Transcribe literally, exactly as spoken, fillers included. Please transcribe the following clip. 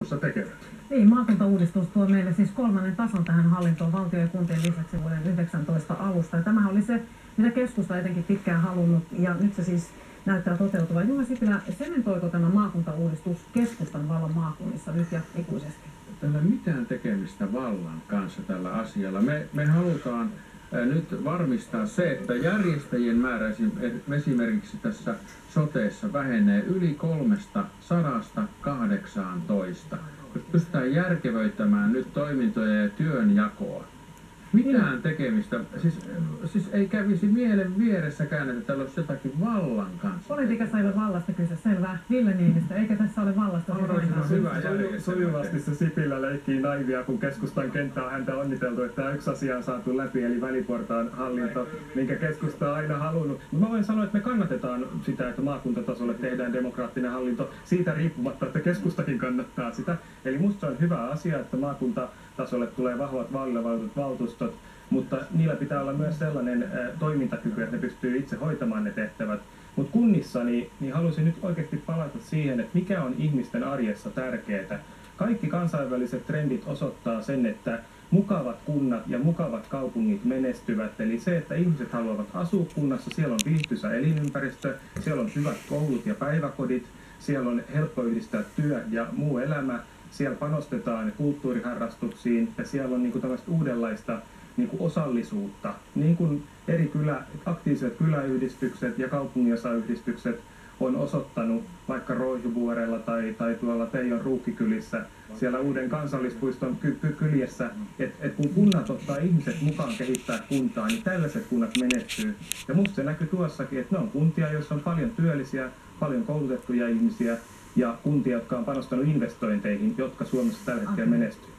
maakunnissa tekevät. Niin, maakuntauudistus tuo meille siis kolmannen tason tähän hallintoon valtion ja kuntien lisäksi vuoden yhdeksäntoista alusta. Ja tämähän oli se, mitä keskusta etenkin pitkään halunnut, ja nyt se siis näyttää toteutuvan. Juha Sipilä, sementoiko tämä maakuntauudistus keskustan vallan maakunnissa nyt ja ikuisesti? Tällä mitään tekemistä vallan kanssa tällä asialla. Me, me halutaan nyt varmistaa se, että järjestäjien määrä esimerkiksi tässä soteessa vähenee yli kolmesta sadasta kahdeksaantoista. Pystytään järkevöittämään nyt toimintoja ja työnjakoa. Mitään tekemistä, siis, siis ei kävisi mielen vieressäkään, että täällä olisi jotakin vallan kanssa. Politiikassa ei ole vallasta kyse, selvää. Ville Niinistö, eikä tässä ole vallasta kyse? Sujuvasti se Sipilä leikkii naivia, kun keskustan kenttä on häntä onniteltu, että yksi asia on saatu läpi, eli väliportaan hallinto, minkä keskusta on aina halunnut. Mä voin sanoa, että me kannatetaan sitä, että maakuntatasolle tehdään demokraattinen hallinto siitä riippumatta, että keskustakin kannattaa sitä. Eli musta on hyvä asia, että maakuntatasolle tulee vahvat vaalivaltuutetut valtuustot, mutta niillä pitää olla myös sellainen ä, toimintakyky, että ne pystyy itse hoitamaan ne tehtävät. Mutta kunnissa niin, niin haluaisin nyt oikeasti palata siihen, että mikä on ihmisten arjessa tärkeää. Kaikki kansainväliset trendit osoittaa sen, että mukavat kunnat ja mukavat kaupungit menestyvät. Eli se, että ihmiset haluavat asua kunnassa, siellä on viihtyisä elinympäristö, siellä on hyvät koulut ja päiväkodit, siellä on helppo yhdistää työ ja muu elämä, siellä panostetaan kulttuuriharrastuksiin ja siellä on niinku tällaista uudenlaista niinku osallisuutta. Niin kuin eri kylä, aktiiviset kyläyhdistykset ja kaupunginosayhdistykset on osoittanut vaikka Roihuvuorella tai, tai tuolla Teijon ruukkikylissä, siellä uuden kansallispuiston ky- ky- kyljessä, että et kun kunnat ottaa ihmiset mukaan kehittää kuntaa, niin tällaiset kunnat menestyy. Ja musta se näkyy tuossakin, että ne on kuntia, joissa on paljon työllisiä, paljon koulutettuja ihmisiä ja kuntia, jotka on panostanut investointeihin, jotka Suomessa tällä hetkellä menestyy.